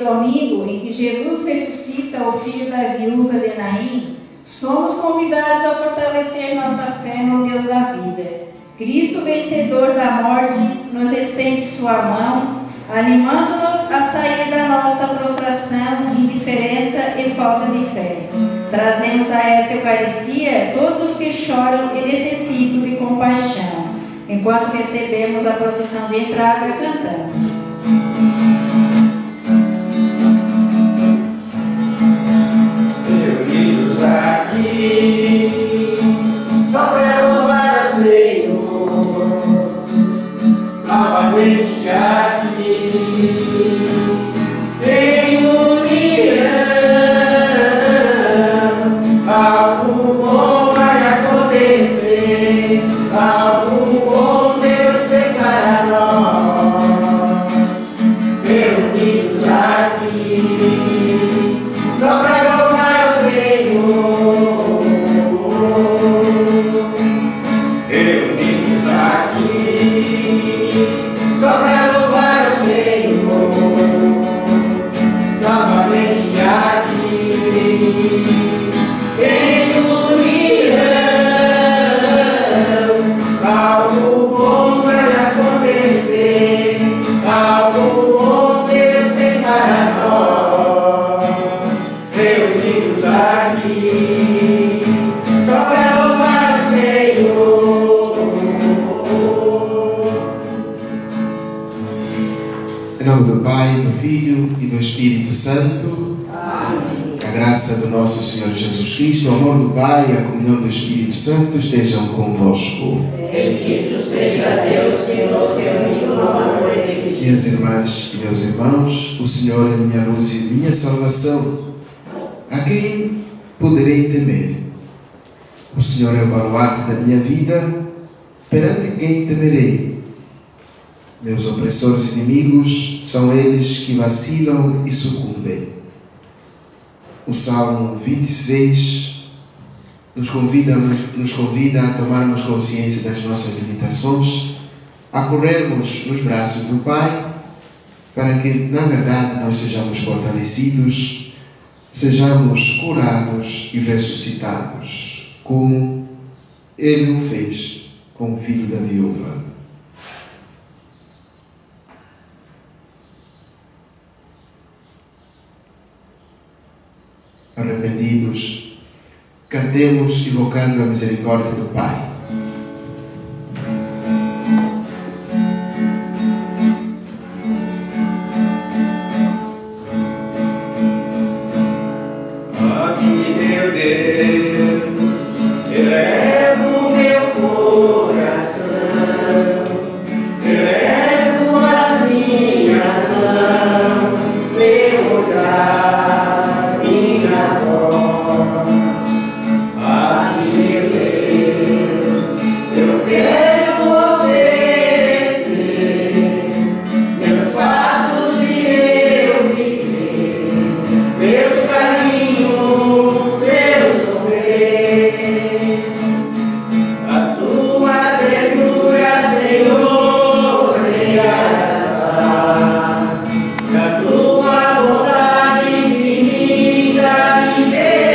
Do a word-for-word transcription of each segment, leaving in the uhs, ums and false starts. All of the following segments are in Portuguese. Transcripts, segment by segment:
domingo em que Jesus ressuscita o filho da viúva de Naim, somos convidados a fortalecer nossa fé no Deus da vida. Cristo, vencedor da morte, nos estende sua mão, animando-nos a sair da nossa prostração, indiferença e falta de fé. Trazemos a esta Eucaristia todos os que choram e necessitam de compaixão. Enquanto recebemos a procissão de entrada, cantamos. Reunidos aqui, só para louvar o Senhor, novamente aqui, em união, algo bom vai acontecer, algo bom Deus tem para nós. Reunidos aqui, só para louvar o Senhor. Reunidos aqui, só para louvar o Senhor. Novamente aqui, em união, algo bom vai acontecer, algo bom Deus tem para nós. Reunidos aqui, só para louvar o Senhor. Em nome do Pai, do Filho e do Espírito Santo. Amém. Que a graça do nosso Senhor Jesus Cristo, o amor do Pai e a comunhão do Espírito Santo estejam convosco. Bendito seja Deus que nos reuniu no amor de Cristo. Minhas irmãs e meus irmãos, o Senhor é minha luz e minha salvação. A quem poderei temer? O Senhor é o baluarte da minha vida, perante quem temerei? Meus opressores inimigos são eles que vacilam e sucumbem. O Salmo vinte e seis nos convida, nos convida a tomarmos consciência das nossas limitações, a corrermos nos braços do Pai, para que, na verdade, nós sejamos fortalecidos, sejamos curados e ressuscitados, como Ele o fez com o filho da viúva. Arrependidos, cantemos invocando a misericórdia do Pai. Aqui, meu Deus, elevo meu coração, elevo as minhas mãos, meu olhar, minha voz. Aqui, meu Deus, eu quero oferecer meus passos e meu viver, meus caminhos, meu sofrer. A tua ternura, Senhor, realizar, e a tua bondade infinita me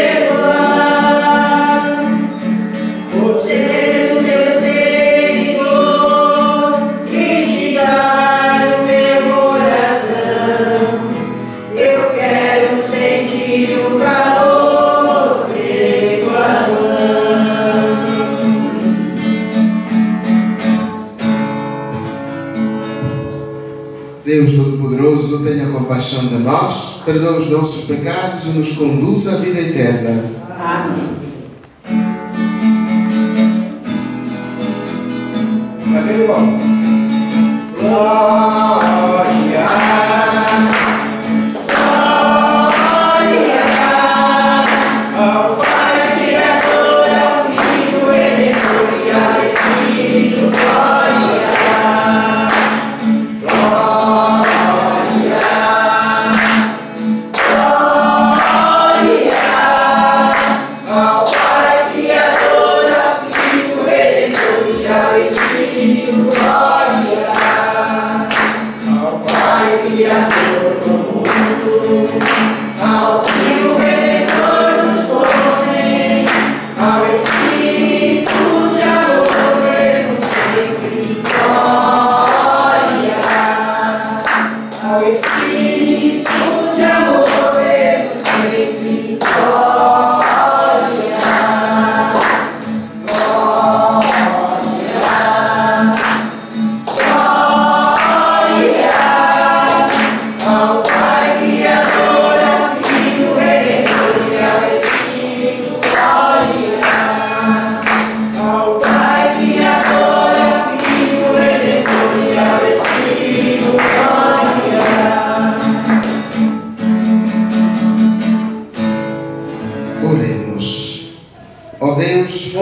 perdoar. Por ser o teu seguidor e te dar o meu coração, eu quero sentir o calor de tuas mãos. Deus Todo-Poderoso, tenha compaixão de nós, perdoa os nossos pecados e nos conduz à vida eterna. Amém. Cadê o irmão? Glória, glória ao Pai Criador, ao Filho Redentor e ao Espírito. Glória, glória, glória ao Pai Criador, ao Filho Redentor e ao Espírito. Glória.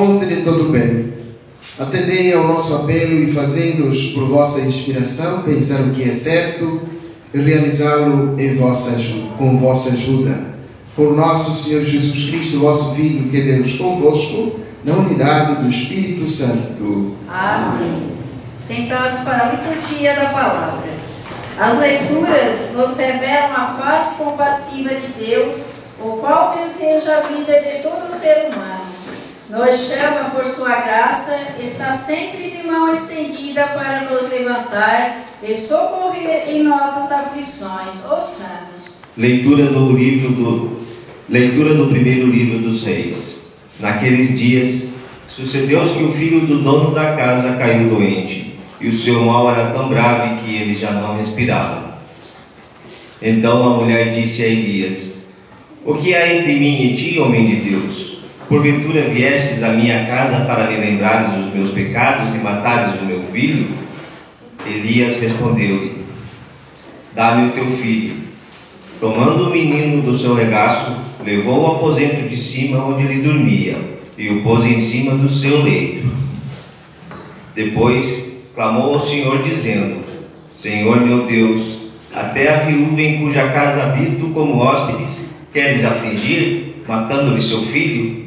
fonte de todo bem, atendei ao nosso apelo e fazei-nos, por vossa inspiração, pensar o que é certo e realizá-lo em vossa ajuda, com vossa ajuda. Por nosso Senhor Jesus Cristo, vosso Filho, que é Deus convosco, na unidade do Espírito Santo. Amém. Sentados para a liturgia da palavra. As leituras nos revelam a face compassiva de Deus, o qual deseja a vida de todo ser humano. Nos chama por sua graça, está sempre de mão estendida para nos levantar e socorrer em nossas aflições. Ouçamos. Leitura do livro do leitura do primeiro livro dos Reis. Naqueles dias, sucedeu que o filho do dono da casa caiu doente, e o seu mal era tão grave que ele já não respirava. Então a mulher disse a Elias: O que há entre mim e ti, homem de Deus? Porventura viestes à minha casa para me lembrares os meus pecados e matares o meu filho? Elias respondeu-lhe: Dá-me o teu filho. Tomando o menino do seu regaço, levou ao aposento de cima onde ele dormia, e o pôs em cima do seu leito. Depois clamou ao Senhor, dizendo: Senhor meu Deus, até a viúva em cuja casa habito como hóspedes, queres afligir, matando-lhe seu filho?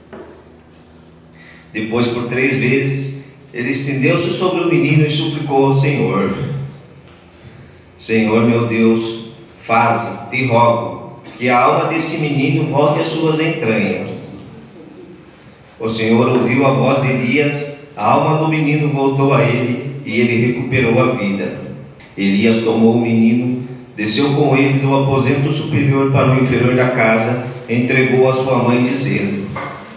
Depois, por três vezes, ele estendeu-se sobre o menino e suplicou ao Senhor: Senhor meu Deus, faze, te rogo, que a alma desse menino volte às suas entranhas. O Senhor ouviu a voz de Elias, a alma do menino voltou a ele e ele recuperou a vida. Elias tomou o menino, desceu com ele do aposento superior para o inferior da casa, entregou a sua mãe, dizendo: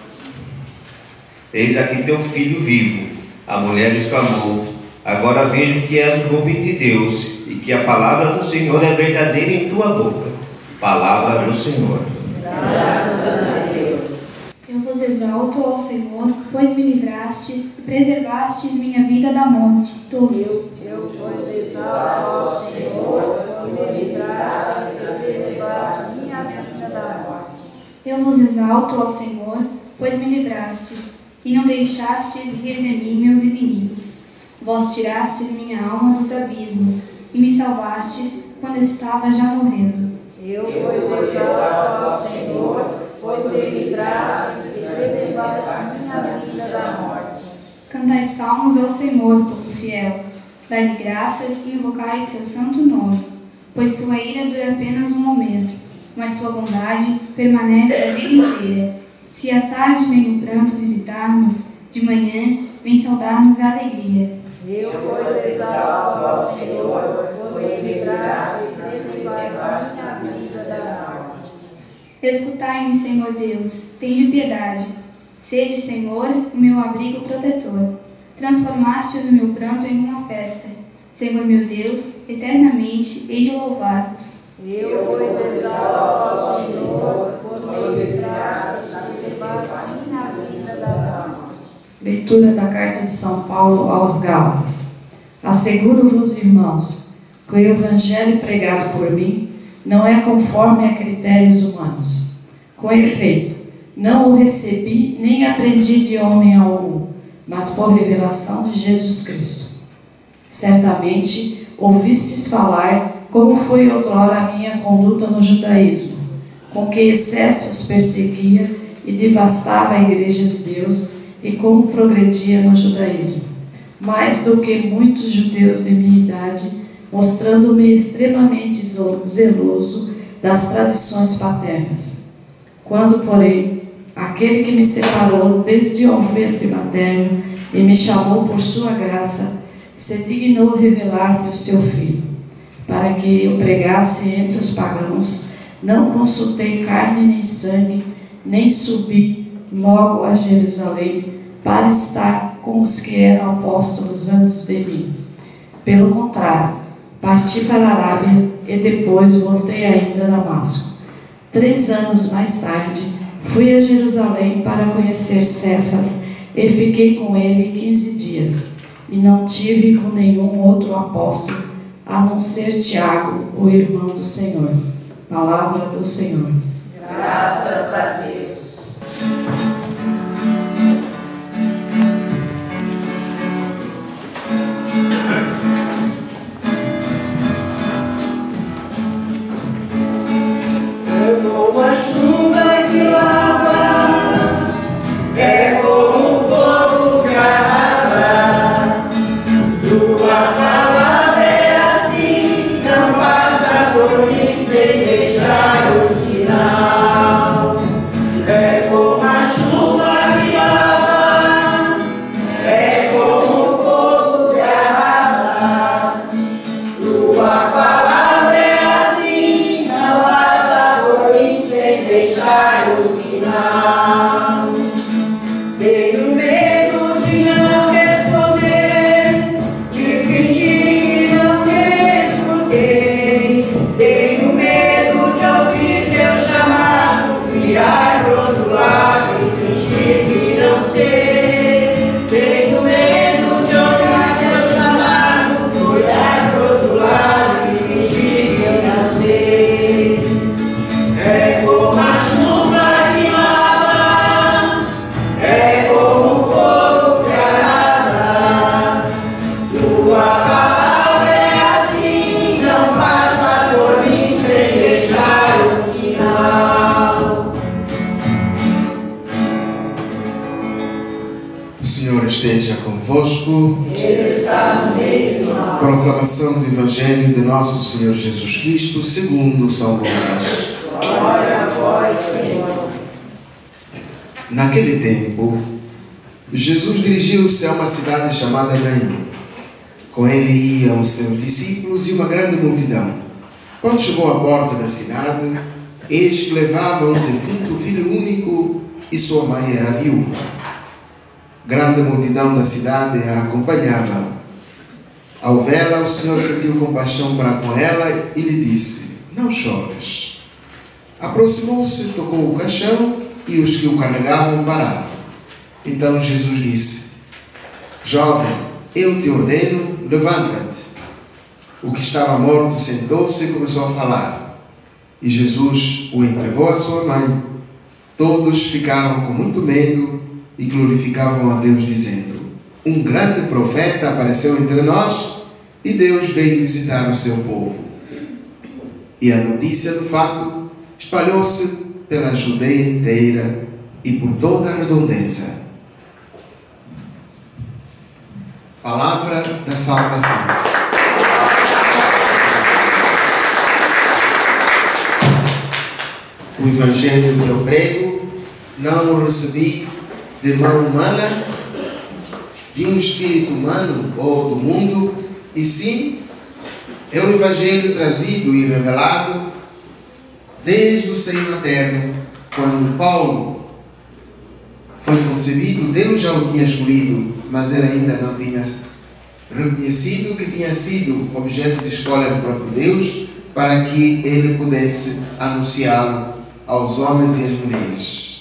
Eis aqui teu filho vivo. A mulher exclamou: Agora vejo que és o homem de Deus e que a palavra do Senhor é verdadeira em tua boca. Palavra do Senhor. Graças a Deus. Eu vos exalto, ó Senhor, pois me livrastes e preservastes minha vida da morte. Todos. Eu, eu vos exalto, ó Senhor, pois me livrastes e preservastes minha vida da morte. Eu vos exalto, ó Senhor, pois me livrastes e não deixastes rir de mim meus inimigos. Vós tirastes minha alma dos abismos e me salvastes quando estava já morrendo. Eu vos exalto, ó Senhor, pois me livrastes e preservastes minha vida da morte. Cantai salmos ao Senhor, povo fiel. Dai-lhe graças e invocai seu santo nome, pois sua ira dura apenas um momento, mas sua bondade permanece a vida inteira. Se à tarde vem o pranto visitar-nos, de manhã vem saudar-nos a alegria. Eu vos exalto, ó Senhor, pois me livrastes e preservastes minha vida da morte. Escutai-me, Senhor Deus, tende piedade. Sede, Senhor, o meu abrigo protetor. Transformastes o meu pranto em uma festa. Senhor meu Deus, eternamente hei de louvar-vos. Eu vos exalto, ó Senhor, pois me livrastes e preservastes minha vida da morte. Leitura da Carta de São Paulo aos Gálatas. Asseguro-vos, irmãos, que o Evangelho pregado por mim não é conforme a critérios humanos. Com efeito, não o recebi nem aprendi de homem algum, mas por revelação de Jesus Cristo. Certamente ouvistes falar como foi outrora a minha conduta no judaísmo, com que excessos perseguia e devastava a igreja de Deus, e como progredia no judaísmo, mais do que muitos judeus de minha idade, mostrando-me extremamente zeloso das tradições paternas. Quando, porém, aquele que me separou desde o ventre materno e me chamou por sua graça, se dignou revelar-me o seu Filho, para que eu pregasse entre os pagãos, não consultei carne nem sangue, nem subi logo a Jerusalém para estar com os que eram apóstolos antes de mim. Pelo contrário, parti para a Arábia e depois voltei ainda a Damasco. Três anos mais tarde, fui a Jerusalém para conhecer Cefas e fiquei com ele quinze dias, e não tive com nenhum outro apóstolo, a não ser Tiago, o irmão do Senhor. Palavra do Senhor. Graças a Deus. Senhor esteja convosco. Ele está no meio de nós. Proclamação do Evangelho de nosso Senhor Jesus Cristo segundo São Lucas. Glória a vós, Senhor. Naquele tempo, Jesus dirigiu-se a uma cidade chamada Naim. Com ele iam seus discípulos e uma grande multidão. Quando chegou à porta da cidade, eis que levava um defunto filho único e sua mãe era viúva. Grande multidão da cidade a acompanhava. Ao vê-la, o Senhor sentiu compaixão para com ela e lhe disse: não chores. Aproximou-se, tocou o caixão e os que o carregavam pararam. Então Jesus disse: jovem, eu te ordeno, levanta-te. O que estava morto sentou-se e começou a falar. E Jesus o entregou à sua mãe. Todos ficaram com muito medo e glorificavam a Deus, dizendo: um grande profeta apareceu entre nós e Deus veio visitar o seu povo. E a notícia do fato espalhou-se pela Judeia inteira e por toda a redondeza. Palavra da salvação. O Evangelho que eu prego não o recebi de mão humana, de um espírito humano ou do mundo, e sim é o Evangelho trazido e revelado desde o seio materno. Quando Paulo foi concebido, Deus já o tinha escolhido, mas ele ainda não tinha reconhecido que tinha sido objeto de escolha do próprio Deus, para que ele pudesse anunciá-lo aos homens e às mulheres.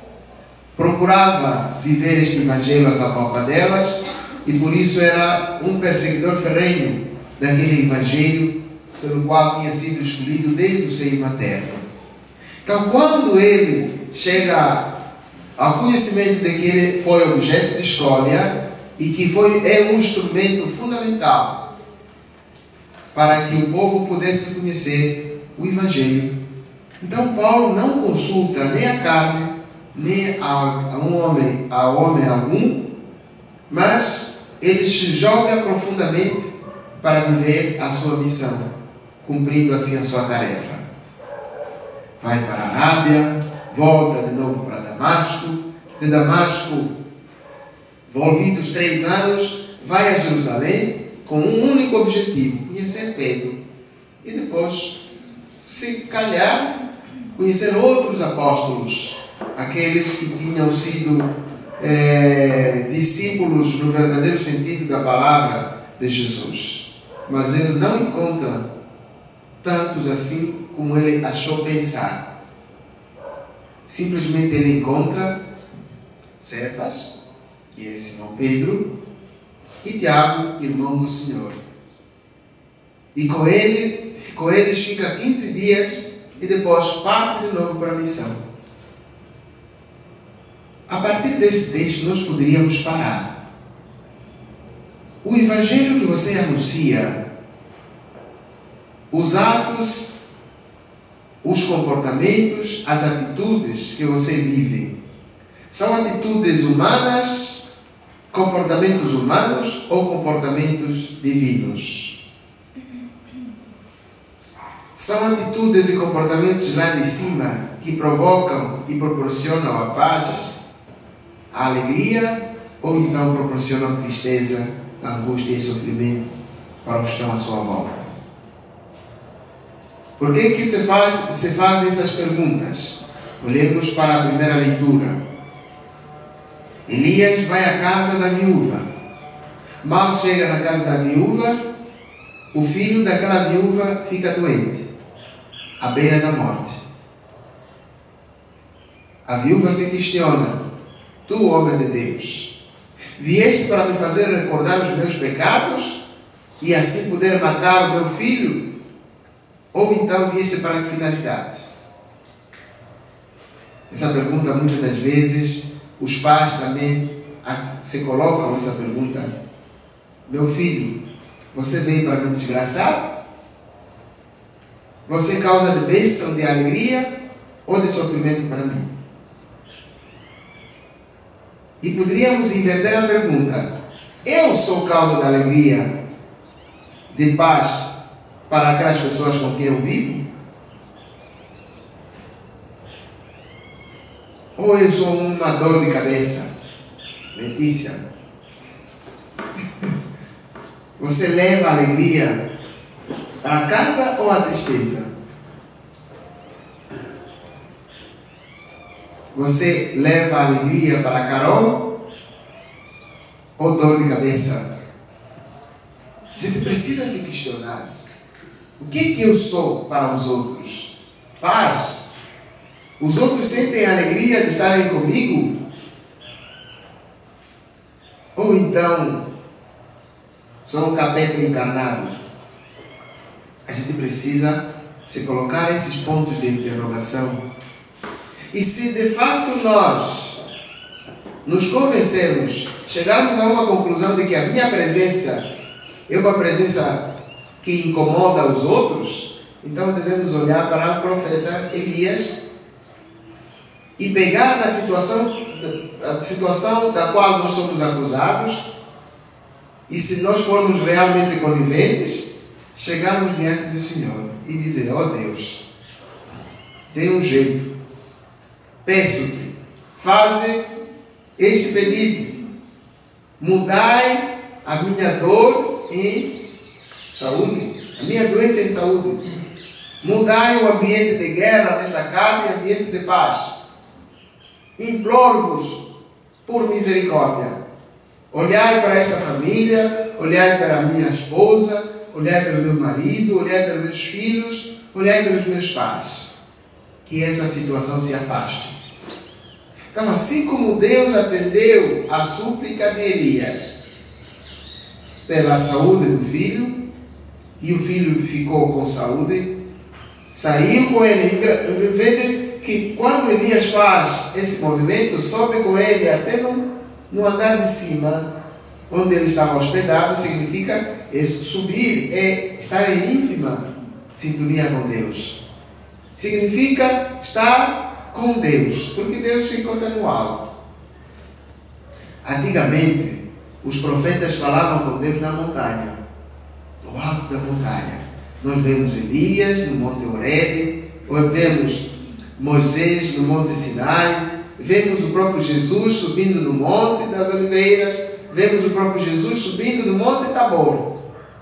Procurava viver este Evangelho às apalpadelas e por isso era um perseguidor ferrenho daquele Evangelho pelo qual tinha sido escolhido desde o seio materno. Então, quando ele chega ao conhecimento de que ele foi objeto de escolha e que foi, é um instrumento fundamental para que o povo pudesse conhecer o Evangelho, então Paulo não consulta nem a carne, nem a, a um homem, a homem algum, mas ele se joga profundamente para viver a sua missão, cumprindo assim a sua tarefa. Vai para a Arábia, volta de novo para Damasco, de Damasco, volvidos três anos, vai a Jerusalém com um único objetivo: conhecer Pedro, e depois, se calhar, conhecer outros apóstolos, aqueles que tinham sido é, discípulos no verdadeiro sentido da palavra de Jesus. Mas ele não encontra tantos assim como ele achou pensar. Simplesmente ele encontra Cefas, que é Simão Pedro, e Tiago, irmão do Senhor. E com ele, com eles fica quinze dias e depois parte de novo para a missão. A partir desse texto nós poderíamos parar. O Evangelho que você anuncia, os atos, os comportamentos, as atitudes que você vive, são atitudes humanas, comportamentos humanos ou comportamentos divinos? São atitudes e comportamentos lá de cima que provocam e proporcionam a paz, a alegria, ou então proporcionam tristeza, angústia e sofrimento para os que estão à sua volta? Por que que se, faz, se fazem essas perguntas? Olhemos para a primeira leitura. Elias vai à casa da viúva. Mal chega na casa da viúva, o filho daquela viúva fica doente, à beira da morte. A viúva se questiona: tu, homem de Deus, vieste para me fazer recordar os meus pecados e assim poder matar o meu filho? Ou então vieste para que finalidade? Essa pergunta, muitas das vezes, os pais também se colocam essa pergunta: meu filho, você veio para me desgraçar? Você causa de bênção, de alegria ou de sofrimento para mim? E poderíamos inverter a pergunta: eu sou causa da alegria, de paz para aquelas pessoas com quem eu vivo? Ou eu sou uma dor de cabeça? Letícia, você leva a alegria para casa ou a tristeza? Você leva a alegria para Carol ou dor de cabeça? A gente precisa se questionar. O que que eu sou para os outros? Paz? Os outros sentem a alegria de estarem comigo? Ou então, sou um capeta encarnado? A gente precisa se colocar esses pontos de interrogação. E se de fato nós nos convencermos, chegarmos a uma conclusão de que a minha presença é uma presença que incomoda os outros, então devemos olhar para o profeta Elias e pegar na situação, a situação da qual nós somos acusados, e se nós formos realmente coniventes, chegarmos diante do Senhor e dizer: ó Deus, dê um jeito, peço-te, faze este pedido, mudai a minha dor em saúde, a minha doença em saúde, mudai o ambiente de guerra nesta casa em ambiente de paz. Imploro-vos por misericórdia, olhai para esta família, olhai para a minha esposa, olhai para o meu marido, olhai para os meus filhos, olhai para os meus pais, que essa situação se afaste. Então, assim como Deus atendeu a súplica de Elias pela saúde do filho, e o filho ficou com saúde, saiu com ele, vendo que quando Elias faz esse movimento, sobe com ele até no, no andar de cima, onde ele estava hospedado, significa isso, subir, é estar em íntima sintonia com Deus. Significa estar com Deus, porque Deus se encontra no alto. Antigamente, os profetas falavam com Deus na montanha, no alto da montanha. Nós vemos Elias no Monte Horebe, vemos Moisés no Monte Sinai, vemos o próprio Jesus subindo no Monte das Oliveiras, vemos o próprio Jesus subindo no Monte Tabor.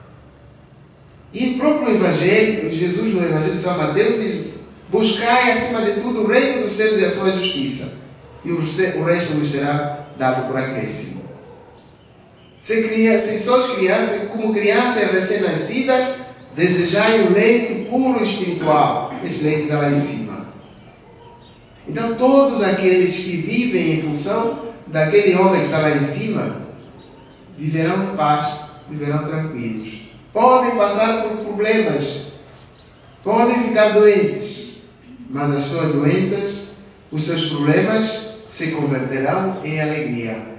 E o próprio Evangelho, Jesus no Evangelho de São Mateus diz: buscai acima de tudo o reino dos céus e a sua justiça, e o resto vos será dado por acréscimo. Se, criança, se sois crianças, como crianças recém-nascidas, desejai o leite puro espiritual. Esse leite está lá em cima. Então, todos aqueles que vivem em função daquele homem que está lá em cima, viverão em paz, viverão tranquilos. Podem passar por problemas, podem ficar doentes, mas as suas doenças, os seus problemas se converterão em alegria.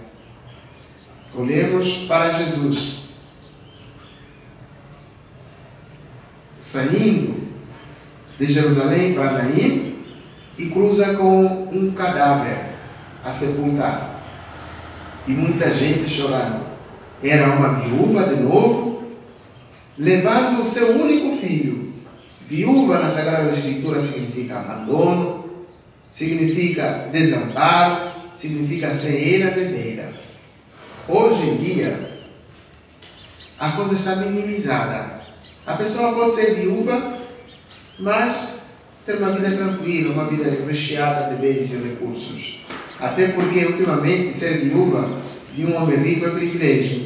Olhemos para Jesus, saindo de Jerusalém para Naim, e cruza com um cadáver a sepultar, e muita gente chorando. Era uma viúva de novo, levando o seu único filho. Viúva na Sagrada Escritura significa abandono, significa desamparo, significa cegueira de beira. Hoje em dia, a coisa está minimizada. A pessoa pode ser viúva, mas ter uma vida tranquila, uma vida recheada de bens e recursos. Até porque, ultimamente, ser viúva de um homem rico é privilégio.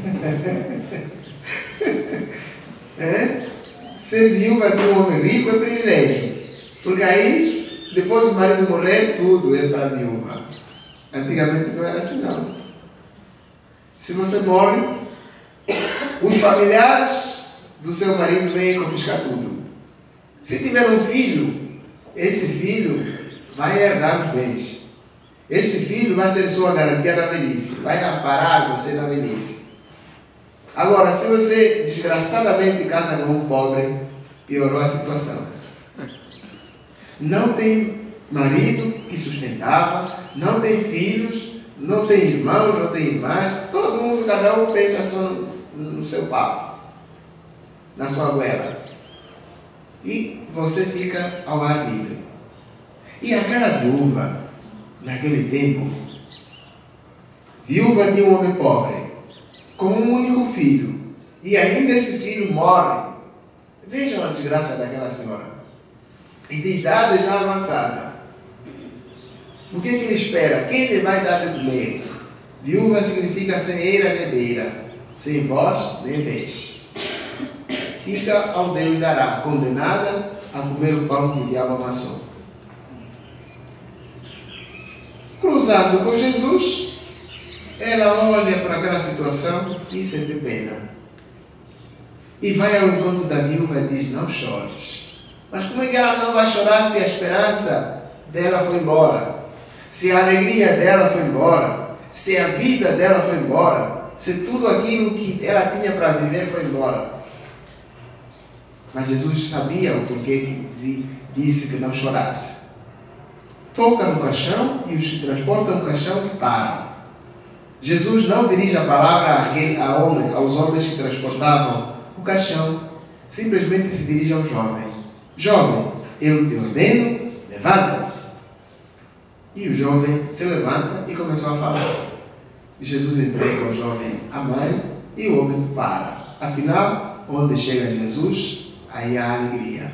É? Ser viúva de um homem rico é privilégio. Porque aí, depois do marido morrer, tudo é para a viúva. Antigamente não era assim, não. Se você morre, os familiares do seu marido vêm confiscar tudo. Se tiver um filho, esse filho vai herdar os bens. Esse filho vai ser sua garantia da velhice, vai amparar você na velhice. Agora, se você desgraçadamente casa com um pobre, piorou a situação. Não tem marido que sustentava, não tem filhos, não tem irmãos, não tem irmãs, todo mundo, cada um pensa só no, no seu papo, na sua goela. E você fica ao ar livre. E aquela viúva, naquele tempo, viúva de um homem pobre, com um único filho, e ainda esse filho morre. Vejam a desgraça daquela senhora. E de idade já avançada. O que, que ele espera? Quem lhe vai dar de comer? Viúva significa sem eira nem beira, sem voz nem vez. Fica ao Deus dará, condenada a comer o pão que o diabo amassou. Cruzando com Jesus, ela olha para aquela situação e sente pena. E vai ao encontro da viúva e diz, não chores. Mas como é que ela não vai chorar se a esperança dela foi embora? Se a alegria dela foi embora? Se a vida dela foi embora? Se tudo aquilo que ela tinha para viver foi embora? Mas Jesus sabia o porquê que disse que não chorasse. Toca no caixão e os que transportam o caixão param. Jesus não dirige a palavra a homem, aos homens que transportavam o caixão, simplesmente se dirige ao jovem. Jovem, eu te ordeno, levanta-te. E o jovem se levanta e começou a falar. Jesus entrega ao jovem a mãe e o homem para. Afinal, onde chega Jesus, aí há alegria.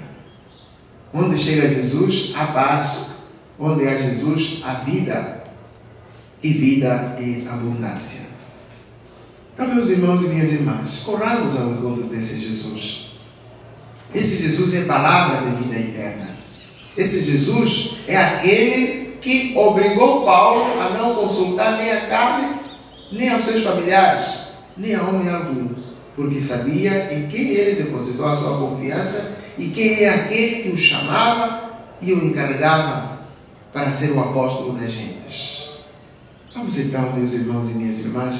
Onde chega Jesus, há paz. Onde há Jesus, há vida. E vida em abundância. Então, meus irmãos e minhas irmãs, corramos ao encontro desse Jesus. Esse Jesus é palavra de vida eterna. Esse Jesus é aquele que obrigou Paulo a não consultar nem a carne, nem aos seus familiares, nem a homem algum, porque sabia em quem ele depositou a sua confiança e quem é aquele que o chamava e o encarregava para ser o apóstolo das gentes. Vamos então, meus irmãos e minhas irmãs,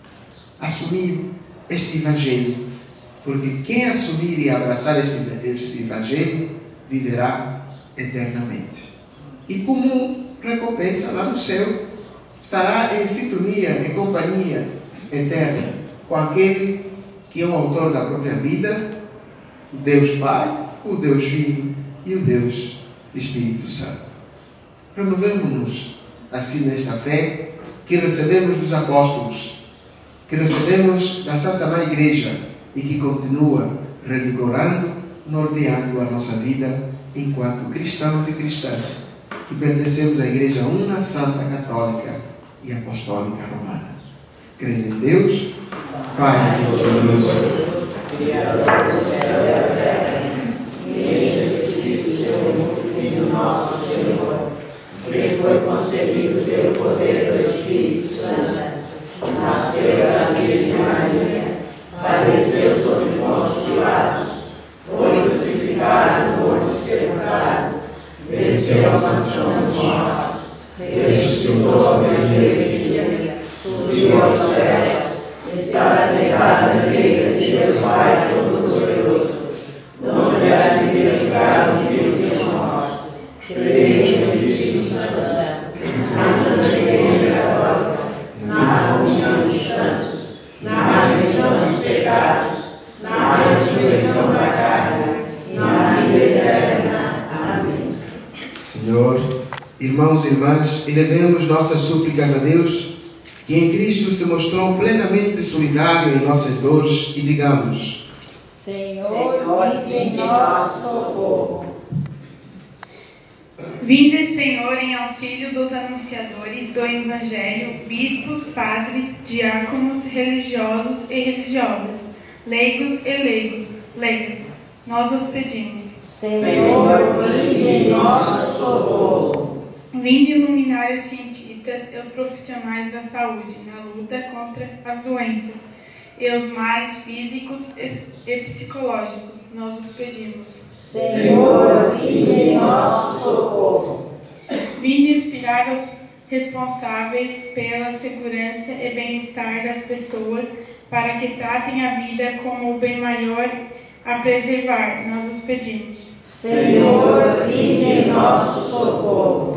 assumir este Evangelho, porque quem assumir e abraçar este, este Evangelho viverá eternamente. E como recompensa lá no céu, estará em sintonia, em companhia eterna com aquele que é o autor da própria vida, o Deus Pai, o Deus Filho e o Deus Espírito Santo. Renovemos-nos assim nesta fé que recebemos dos apóstolos, que recebemos da Santa Mãe Igreja e que continua revigorando, norteando a nossa vida enquanto cristãos e cristãs, que pertencemos à Igreja Una, Santa, Católica e Apostólica Romana. Crendo em Deus, Pai Todo-Poderoso, Criador do céu e da terra, e em Jesus Cristo, seu único Filho nosso Senhor, que foi concebido pelo poder do Espírito Santo, nasceu da Virgem Maria, padeceu sob Pôncio Pilatos, foi crucificado, morto e sepultado, desceu ao Santíssimo dos mortos, ressuscitou ao terceiro dia, subiu ao céu, está sentado à direita de Deus Pai Todo-Poderoso, onde há de vir julgar os vivos e os mortos. Creio no Espírito Santo, na Santa Igreja Católica, na comunhão dos santos, na remissão dos pecados, na ressurreição da carne e na vida eterna. Amém. Senhor, irmãos e irmãs, elevemos nossas súplicas a Deus, que em Cristo se mostrou plenamente solidário em nossas dores, e digamos: Senhor, vinde em nosso socorro. Vinde, Senhor, em auxílio dos anunciadores do Evangelho, bispos, padres, diáconos, religiosos e religiosas, leigos e leigos, leigas, nós os pedimos. Senhor, vinde em nosso socorro. Vinde iluminar os cientistas e os profissionais da saúde na luta contra as doenças e os males físicos e psicológicos, nós os pedimos. Senhor, vinde em nosso socorro. Vinde inspirar os responsáveis pela segurança e bem-estar das pessoas para que tratem a vida como o bem maior a preservar, nós os pedimos. Senhor, vinde em nosso socorro.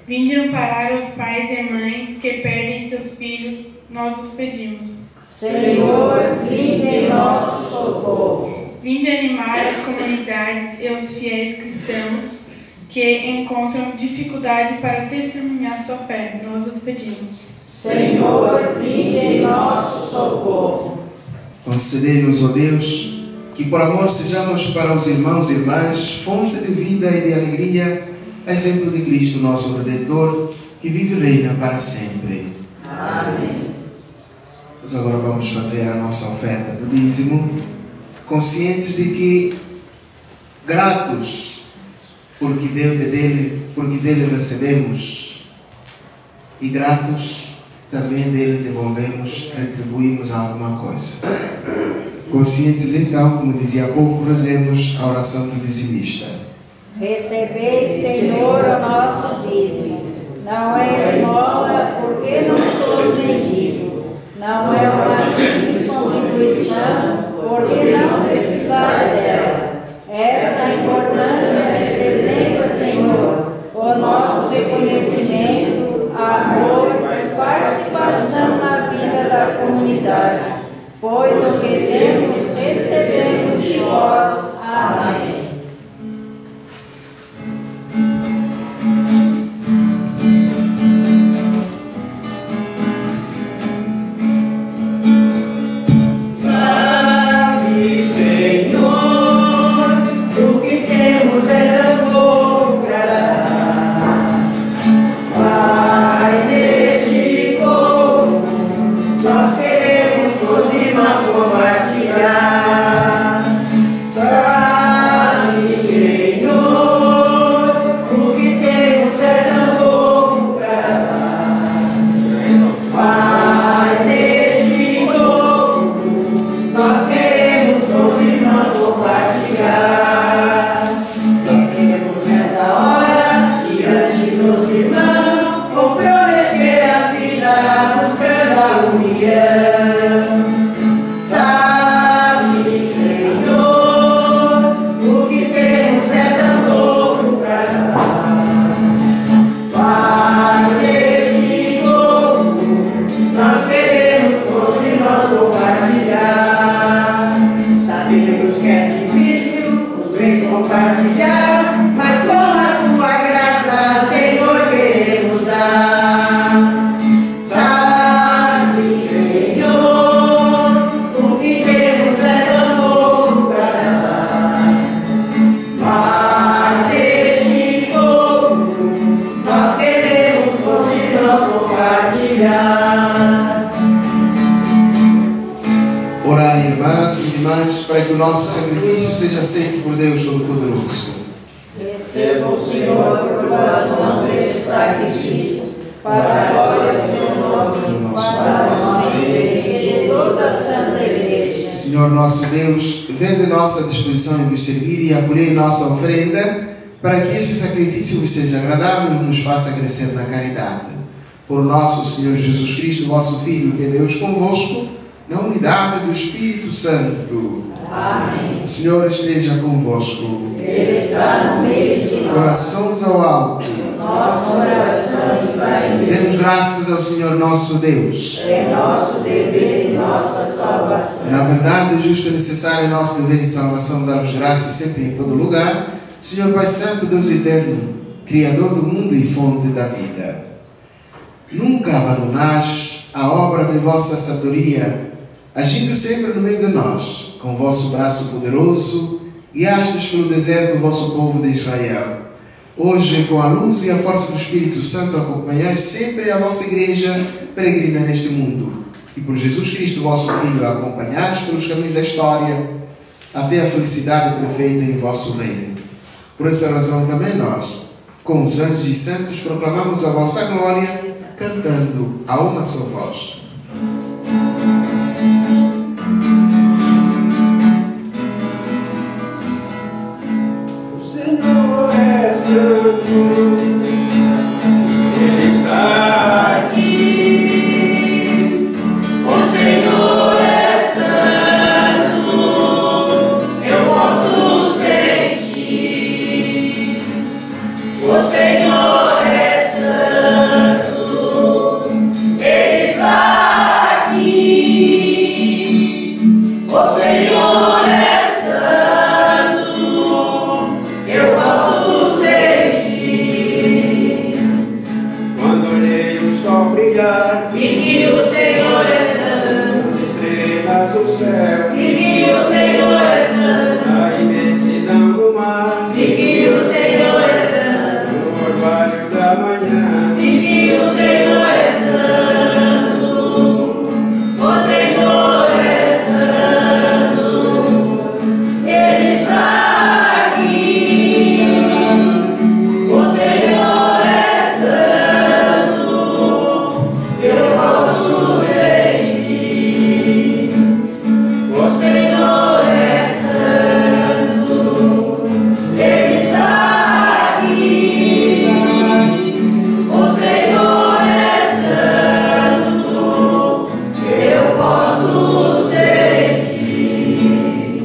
Vinde amparar os pais e mães que perdem seus filhos, nós os pedimos. Senhor, vinde em nosso socorro. Vinde animar as comunidades e os fiéis cristãos que encontram dificuldade para testemunhar sua fé, nós os pedimos. Senhor, vinde em nosso socorro. Concedei-nos, ó Deus, que por amor sejamos para os irmãos e irmãs fonte de vida e de alegria, exemplo de Cristo, nosso Redentor, que vive e reina para sempre. Amém. Nós agora vamos fazer a nossa oferta do dízimo, conscientes de que, gratos porque dele, porque dele recebemos, e gratos também dele devolvemos, retribuímos alguma coisa. Conscientes então, como dizia há pouco, rezemos a oração do dizimista. Recebei, Senhor, o nosso dízimo. Não é esmola, porque não sou mendigo. Não é uma simples contribuição, porque não precisais dela. Esta importância representa, Senhor, o nosso reconhecimento, amor e participação na vida da comunidade, pois o que temos recebemos de vós. Amém. Para que o nosso sacrifício seja aceito por Deus Todo-Poderoso. Receba o Senhor por tuas mãos este sacrifício, para a glória do seu nome, para a nossa igreja e toda a Santa Igreja. Senhor nosso Deus, vede nossa disposição em vos servir e acolhei nossa oferenda, para que este sacrifício vos seja agradável e nos faça crescer na caridade. Por nosso Senhor Jesus Cristo, vosso Filho, que é Deus convosco, na unidade do Espírito Santo. Amém. O Senhor esteja convosco. Ele está no meio de nós. Corações ao alto. Nosso coração está em Deus. Demos graças ao Senhor nosso Deus. É nosso dever e nossa salvação. Na verdade, justo e necessário é nosso dever e salvação dar-vos graças sempre e em todo lugar, Senhor Pai Santo, Deus eterno, Criador do mundo e fonte da vida. Nunca abandonais a obra de vossa sabedoria, agindo sempre no meio de nós, com vosso braço poderoso, guiastes pelo deserto o vosso povo de Israel. Hoje, com a luz e a força do Espírito Santo, acompanhais sempre a vossa igreja peregrina neste mundo. E por Jesus Cristo, vosso Filho, a acompanhais pelos caminhos da história, até a felicidade perfeita em vosso reino. Por essa razão também nós, com os anjos e santos, proclamamos a vossa glória, cantando a uma só voz. O Senhor é santo, Ele está aqui. O Senhor é santo, eu posso sentir. O Senhor é santo. O Senhor é santo, eu posso sentir. Quando olhei o sol brilhar, Vi que o Senhor é santo, estrelas do céu, vi que o Senhor é santo, a imensidão do mar, vi que o Senhor é santo, no orvalho da manhã, vi que o Senhor é santo, o Senhor é santo, Ele está aqui, o Senhor é santo, eu posso sentir, o Senhor é santo, Ele está aqui, o Senhor é santo, eu posso sentir.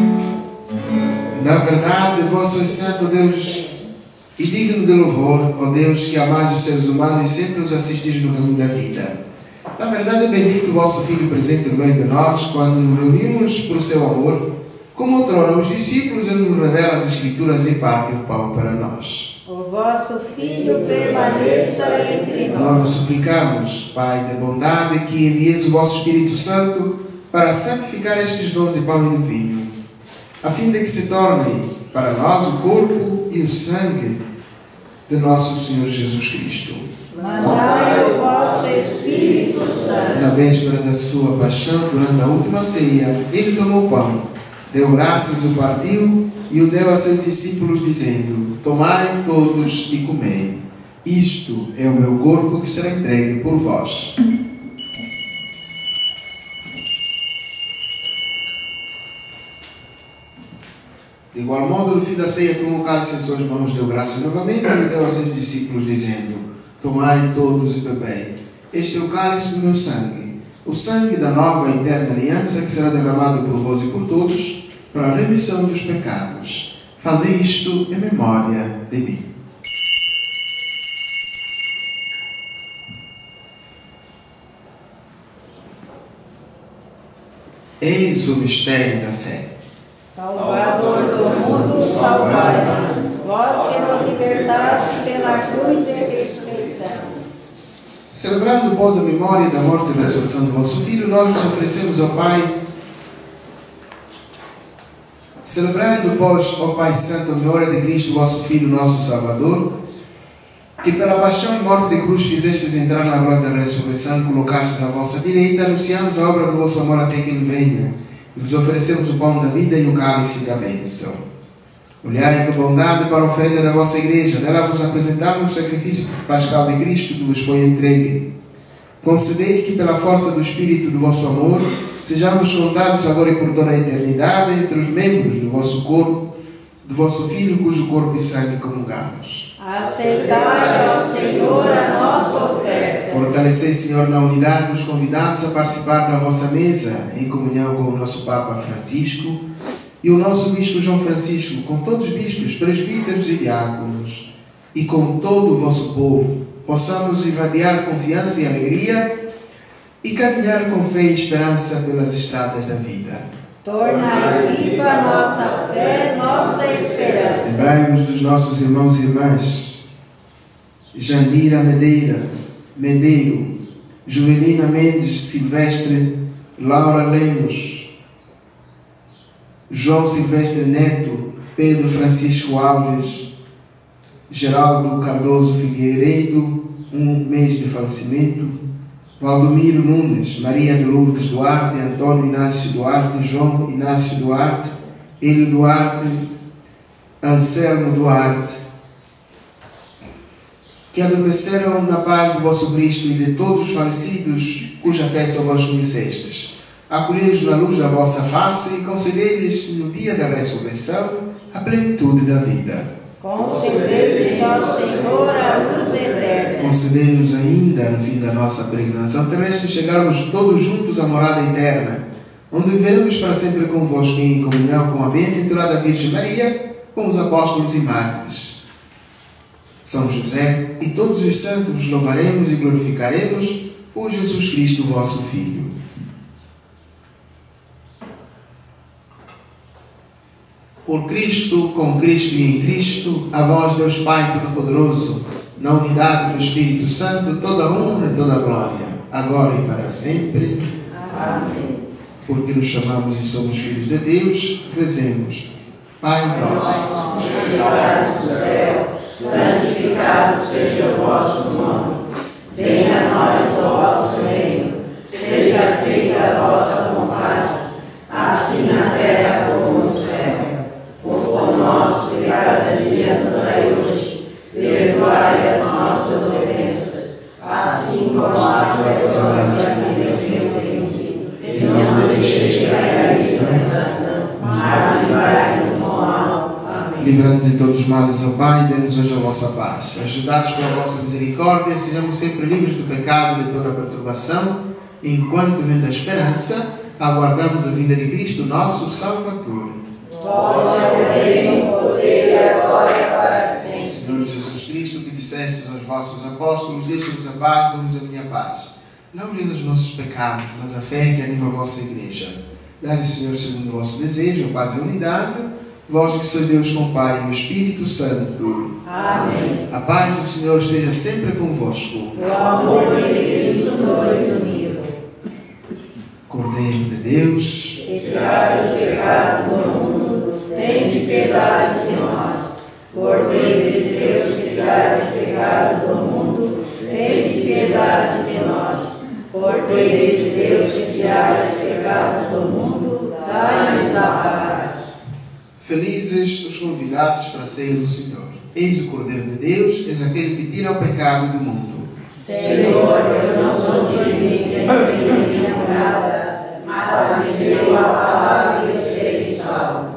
Na verdade, vós sois santo Deus e digno de louvor, ó Deus, que amais os seres humanos e sempre os assistis no caminho da vida. Na verdade, bendito o vosso Filho presente no meio de nós, quando nos reunimos por seu amor, como outrora os discípulos, ele nos revela as Escrituras e parte o pão para nós. O vosso Filho permaneça entre Nós nós. vos suplicamos, Pai da bondade, que envieis o vosso Espírito Santo para santificar estes dons de pão e de vinho, a fim de que se tornem para nós o corpo e o sangue de nosso Senhor Jesus Cristo. Mandai o vosso Espírito Santo. Na véspera da sua paixão, durante a última ceia, ele tomou o pão, deu graças, o partiu e o deu a seus discípulos, dizendo: tomai todos e comei. Isto é o meu corpo que será entregue por vós. De igual modo, no fim da ceia, tomou o cálice em suas mãos, deu graças novamente e deu a seus discípulos, dizendo: tomai todos e bebei. Este é o cálice do meu sangue, o sangue da nova e eterna aliança, que será derramado por vós e por todos, para a remissão dos pecados. Fazei isto em memória de mim. Eis o mistério da fé. Salvador do mundo, salvai-nos. Vós que nos libertaste pela cruz e ressurreição. Celebrando, vós, a memória da morte e ressurreição do vosso Filho, nós nos oferecemos ao Pai. Celebrando, vós, ó Pai Santo, a memória de Cristo, vosso Filho, nosso Salvador, que pela paixão e morte de cruz fizestes entrar na glória da ressurreição e colocastes à vossa direita, anunciamos a obra do vosso amor até que Ele venha, e vos oferecemos o pão da vida e o cálice da bênção. Olhai com bondade para a oferenda da vossa igreja, nela vos apresentamos o sacrifício pascal de Cristo que vos foi entregue. Concedei que, pela força do Espírito do vosso amor, sejamos contados agora e por toda a eternidade entre os membros do vosso corpo, do vosso Filho, cujo corpo e sangue comungamos. Aceitai, ó Senhor, a nossa oferta. Fortalecei, Senhor, na unidade os convidados a participar da vossa mesa, em comunhão com o nosso Papa Francisco e o nosso Bispo João Francisco, com todos os bispos, presbíteros e diáconos, e com todo o vosso povo, possamos irradiar confiança e alegria e caminhar com fé e esperança pelas estradas da vida. Tornai viva a nossa fé, nossa esperança. Lembrai-vos dos nossos irmãos e irmãs, Jandira Medeira, Medeiro, Joelina Mendes Silvestre, Laura Lemos, João Silvestre Neto, Pedro Francisco Alves, Geraldo Cardoso Figueiredo, um mês de falecimento, Valdomiro Nunes, Maria de Lourdes Duarte, Antônio Inácio Duarte, João Inácio Duarte, Hélio Duarte, Anselmo Duarte, que adormeceram na paz do vosso Cristo e de todos os falecidos, cuja fé só vós conhecestes. Acolhei-os na luz da vossa face e concedei-lhes, no dia da ressurreição, a plenitude da vida. Concedei-lhes, ó Senhor, a luz eterna. Concedei-nos ainda, no fim da nossa peregrinação terrestre, chegarmos todos juntos à morada eterna, onde viveremos para sempre convosco em comunhão com a bem-aventurada Virgem Maria, com os apóstolos e mártires. São José e todos os santos vos louvaremos e glorificaremos por Jesus Cristo, vosso Filho. Por Cristo, com Cristo e em Cristo, a vós, Deus Pai Todo-Poderoso, na unidade do Espírito Santo, toda a honra e toda a glória, agora e para sempre. Amém. Porque nos chamamos e somos filhos de Deus, rezemos. Pai nosso, que estás no céu, santificado seja o vosso nome. Venha a nós o vosso reino. Seja feita a vossa vontade, assim na terra como no céu. O pão nosso de cada dia nos dai hoje. Perdoai as nossas ofensas, assim como nós perdoamos a quem nos tem ofendido. E não nos deixeis cair em tentação, mas livrai-nos do mal. Amém. livrando-nos de todos os males, ó Pai, dê-nos hoje a vossa paz. Ajudados pela vossa misericórdia, sejamos sempre livres do pecado e de toda a perturbação, enquanto, vendo a esperança, aguardamos a vinda de Cristo, nosso Salvador. Vosso reino, poder e a glória para sempre. Senhor Jesus Cristo, que dissestes aos vossos apóstolos, deixe-vos a paz, damos a minha paz. Não olheis os nossos pecados, mas a fé que anima a vossa igreja. Dá-lhe, Senhor, segundo o vosso desejo, a paz e a unidade, vós que sois Deus com o Pai e o Espírito Santo. Amém. A paz do Senhor esteja sempre convosco. O amor de Cristo nos uniu. Cordeiro de Deus, Que tirais o pecado do mundo, tende piedade de nós. Cordeiro de Deus, que tirais o pecado do mundo, tende piedade de nós. Cordeiro de Deus, que tirais o pecado do mundo, dai-nos a paz. felizes os convidados para a ceia do Senhor. Eis o Cordeiro de Deus, eis aquele que tira o pecado do mundo. Senhor, eu não sou digno de entender minha morada, mas dizei a palavra e serei salvo.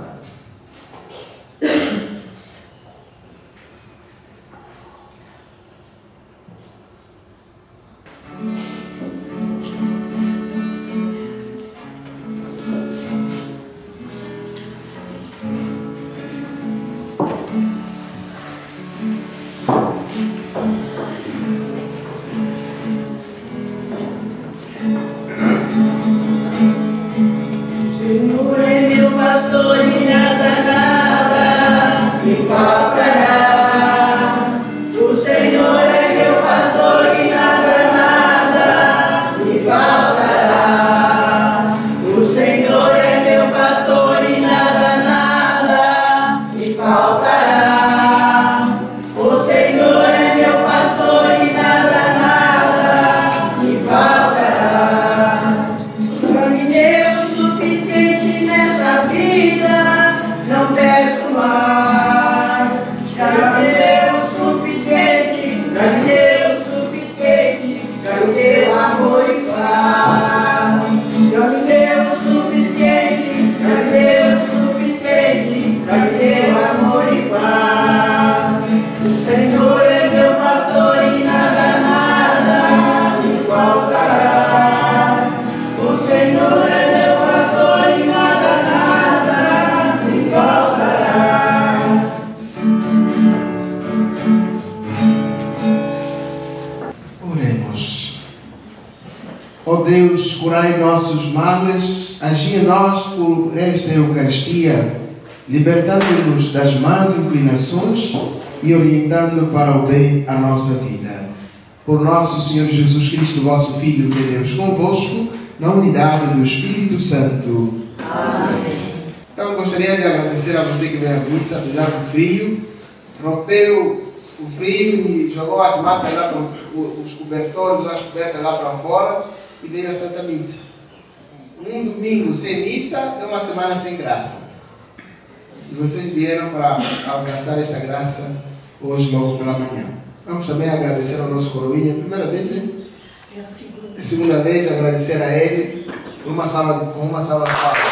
Senhor é meu pastor e nada, nada me faltará. O Senhor é meu pastor e nada, nada me faltará. O Senhor é meu pastor e nada, nada me faltará. O Senhor é meu pastor e nada, nada me faltará. Pra mim Deus suficiente nessa vida, não peço mais. Pra mim Deus suficiente, pra mim Deus suficiente, pra mim Deus amor e paz. Pra mim Deus suficiente, pra mim Deus suficiente, pra mim Deus amor e paz. O Senhor é meu pastor e nada, nada me faltará. O Senhor é meu pastor e nada, nada me faltará. Oremos. Ó Deus, curai nossos males, agi em nós por esta Eucaristia, libertando-nos das más inclinações e orientando para o bem a nossa vida. Por nosso Senhor Jesus Cristo, vosso Filho, que é Deus convosco, na unidade do Espírito Santo. Amém. Então, gostaria de agradecer a você que veio à missa, apesar do frio, rompeu o frio e jogou as matas lá, pro, os cobertores, as cobertas lá para fora e veio à Santa Missa. Um domingo sem missa é uma semana sem graça. E vocês vieram para alcançar esta graça hoje, logo pela manhã. Vamos também agradecer ao nosso coroinha, primeira vez, né? É a segunda. É a segunda vez, agradecer a ele por uma salva, com uma salva de palmas.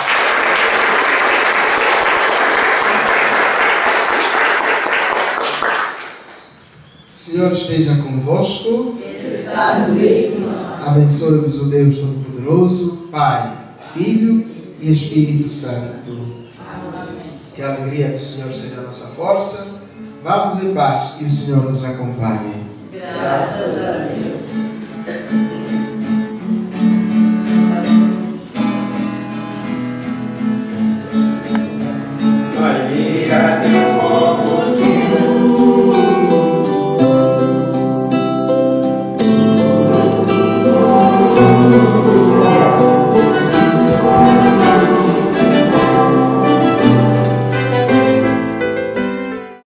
O Senhor esteja convosco. Está no meio de nós. Abençoe-vos o Deus Todo-Poderoso, Pai, Filho e Espírito Santo. Que a alegria do Senhor seja a nossa força. Vamos em paz e o Senhor nos acompanhe. Graças a Deus.